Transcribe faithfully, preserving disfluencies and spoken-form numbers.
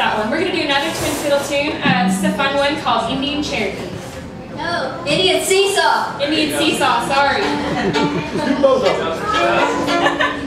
that one. We're going to do another twin fiddle tune. Uh, this is a fun one called Indian Cherokee. No, Indian Seesaw. Indian Seesaw, sorry. Both of them.